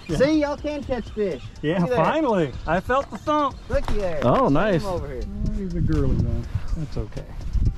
Yeah. See, y'all can catch fish. Yeah, finally. I felt the thump. Looky there. Oh, nice. Over here. He's a girly one. That's okay.